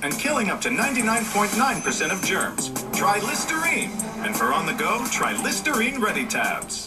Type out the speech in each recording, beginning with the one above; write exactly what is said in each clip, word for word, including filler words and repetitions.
and killing up to ninety-nine point nine percent of germs. Try Listerine. And for on the go, try Listerine Ready Tabs.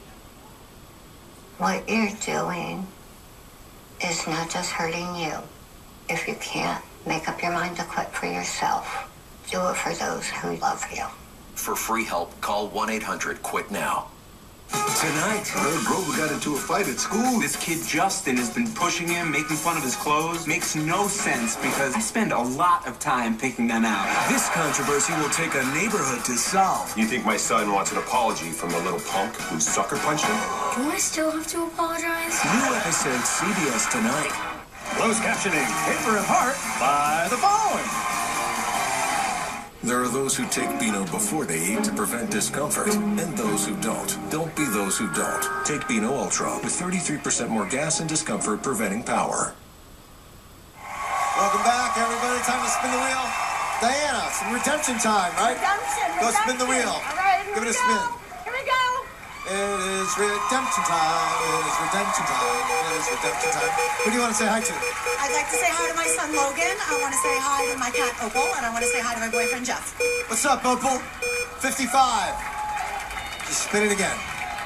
What you're doing is not just hurting you. If you can't make up your mind to quit for yourself, do it for those who love you. For free help, call one eight hundred quit now. Tonight, little Grover got into a fight at school. This kid Justin has been pushing him, making fun of his clothes. Makes no sense because I spend a lot of time picking them out. This controversy will take a neighborhood to solve. You think my son wants an apology from the little punk who sucker punched him? Do I still have to apologize? New episode C B S tonight. Closed captioning, Paper and Heart by the following. There are those who take Beano before they eat to prevent discomfort, and those who don't. Don't be those who don't. Take Beano Ultra with thirty-three percent more gas and discomfort preventing power. Welcome back, everybody. Time to spin the wheel. Diana, some redemption time, right? Redemption, Go redemption. spin the wheel. All right, here Give we it a go. spin. Here we go. It is redemption time. It is redemption time. It is redemption time. Who do you want to say hi to? I'd like to say hi to my son Logan. I want to say hi to my cat Opal, and I want to say hi to my boyfriend Jeff. What's up, Opal? fifty-five. Just spin it again.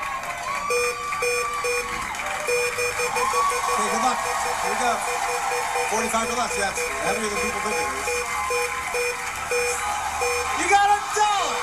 Okay, good luck. Here we go. forty-five to left, Jeff. Heavier than people think it is. You got a dollar!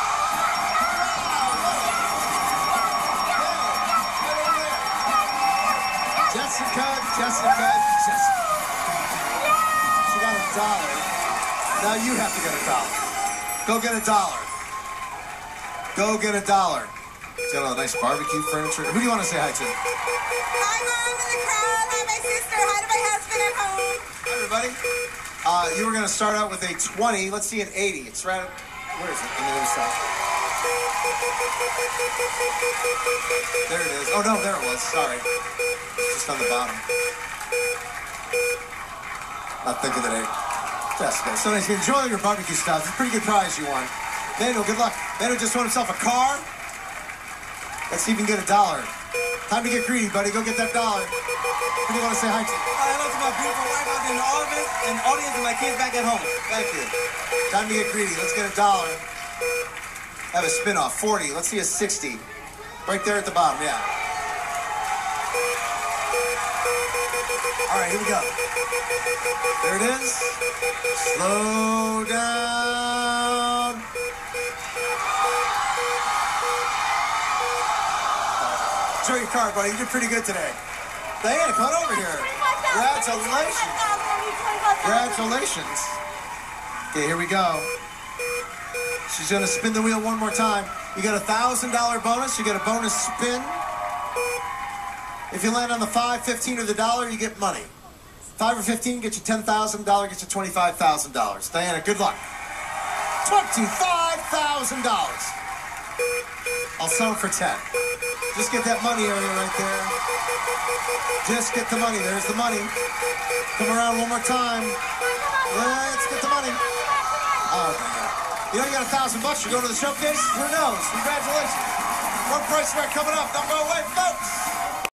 Jessica, Jessica, Jessica. She got a dollar. Now you have to get a dollar. Go get a dollar. Go get a dollar. She's got all the nice barbecue furniture. Who do you want to say hi to? Hi, Mom, in the crowd. Hi, my sister. Hi to my husband at home. Hi, everybody. Uh, you were going to start out with a twenty. Let's see an eighty. It's right. Where is it? On the other side. There it is. Oh, no, there it was. Sorry. It's just on the bottom. Not thinking that eight. Jessica. So nice. Enjoy your barbecue stuff. It's a pretty good prize you won. Daniel, good luck. Daniel just won himself a car. Let's see if you can get a dollar. Time to get greedy, buddy. Go get that dollar. Who do you want to say hi to? Hello to my beautiful wife out in the office and audience and my kids back at home. Thank you. Time to get greedy. Let's get a dollar. Have a spin-off. forty. Let's see a sixty. Right there at the bottom, yeah. All right, here we go. There it is. Slow down. Show your card, buddy. You did pretty good today. Diana, come on over here. Congratulations. Congratulations. Okay, here we go. She's going to spin the wheel one more time. You got a one thousand dollar bonus. You get a bonus spin. If you land on the five, fifteen, or the dollar, you get money. five or fifteen, get you ten thousand dollars, get you twenty-five thousand dollars. Diana, good luck. twenty-five thousand dollars. I'll sell for ten. Just get that money area right there. Just get the money. There's the money. Come around one more time. Let's get the money. Oh, man. You know you got a thousand bucks. You're going to the showcase? Who knows? Congratulations. One price right coming up. Don't go away, folks.